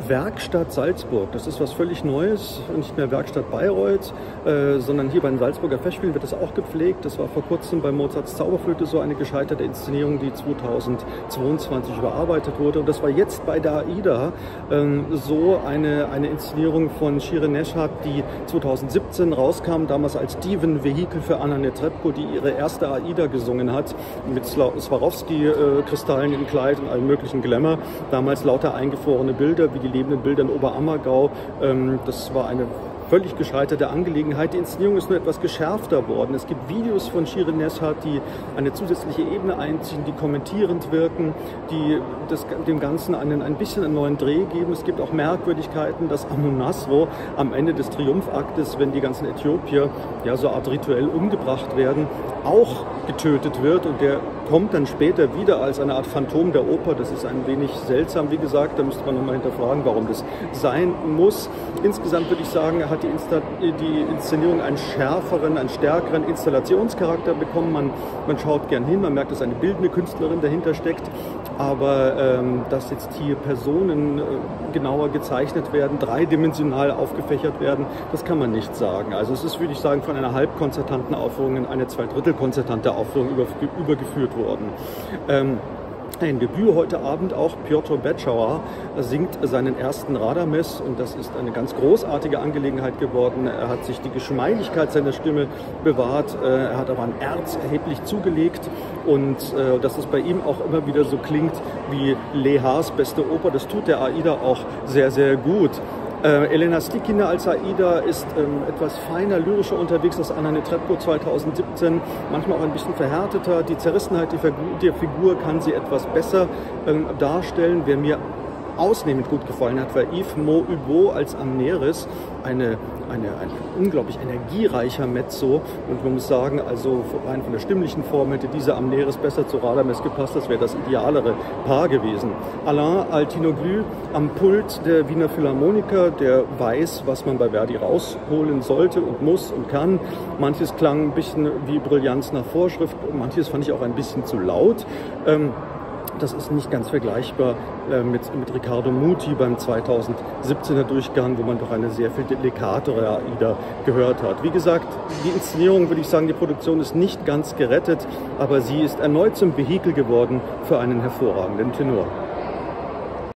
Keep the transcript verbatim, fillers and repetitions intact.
Werkstatt Salzburg. Das ist was völlig Neues, nicht mehr Werkstatt Bayreuth, äh, sondern hier beim Salzburger Festspielen wird das auch gepflegt. Das war vor kurzem bei Mozarts Zauberflöte so eine gescheiterte Inszenierung, die zweitausendzweiundzwanzig überarbeitet wurde. Und das war jetzt bei der AIDA ähm, so eine, eine Inszenierung von Shirin Neshat, die zweitausendsiebzehn rauskam, damals als Diven-Vehikel für Anna Netrebko, die ihre erste AIDA gesungen hat, mit Swarovski-Kristallen im Kleid und allem möglichen Glamour. Damals lauter eingefrorene Bilder, wie die lebenden Bilder in Oberammergau. Das war eine völlig gescheiterte Angelegenheit. Die Inszenierung ist nur etwas geschärfter worden. Es gibt Videos von Shirin Neshat, die eine zusätzliche Ebene einziehen, die kommentierend wirken, die das, dem Ganzen einen, ein bisschen einen neuen Dreh geben. Es gibt auch Merkwürdigkeiten, dass Amun-Nasro am Ende des Triumphaktes, wenn die ganzen Äthiopier ja so art rituell umgebracht werden, auch getötet wird, und der kommt dann später wieder als eine Art Phantom der Oper. Das ist ein wenig seltsam, wie gesagt, da müsste man nochmal hinterfragen, warum das sein muss. Insgesamt würde ich sagen, hat die, Insta die Inszenierung einen schärferen, einen stärkeren Installationscharakter bekommen. Man, man schaut gern hin, man merkt, dass eine bildende Künstlerin dahinter steckt, aber ähm, dass jetzt hier Personen äh, genauer gezeichnet werden, dreidimensional aufgefächert werden, das kann man nicht sagen. Also es ist, würde ich sagen, von einer halbkonzertanten Aufführung in eine Zweidrittel-konzertante Aufführung über, übergeführt worden. Ähm, Ein Debüt heute Abend auch. Piotr Beczała singt seinen ersten Radames, und das ist eine ganz großartige Angelegenheit geworden. Er hat sich die Geschmeidigkeit seiner Stimme bewahrt, er hat aber ein Erz erheblich zugelegt, und dass es bei ihm auch immer wieder so klingt wie Lehars beste Oper, das tut der AIDA auch sehr, sehr gut. Äh, Elena Slikina als AIDA ist ähm, etwas feiner, lyrischer unterwegs als Anna Netrebko zweitausendsiebzehn, manchmal auch ein bisschen verhärteter. Die Zerrissenheit der Figur, der Figur kann sie etwas besser ähm, darstellen. Wer mir ausnehmend gut gefallen hat, war Yves Mo-Hubo als Amneris, eine, eine, ein unglaublich energiereicher Mezzo, und man muss sagen, also rein von der stimmlichen Form hätte dieser Amneris besser zu Radames gepasst, das wäre das idealere Paar gewesen. Alain Altinoglu am Pult der Wiener Philharmoniker, der weiß, was man bei Verdi rausholen sollte und muss und kann. Manches klang ein bisschen wie Brillanz nach Vorschrift, manches fand ich auch ein bisschen zu laut. Ähm, Das ist nicht ganz vergleichbar äh, mit, mit Riccardo Muti beim zweitausendsiebzehner Durchgang, wo man doch eine sehr viel delikatere AIDA gehört hat. Wie gesagt, die Inszenierung, würde ich sagen, die Produktion ist nicht ganz gerettet, aber sie ist erneut zum Vehikel geworden für einen hervorragenden Tenor.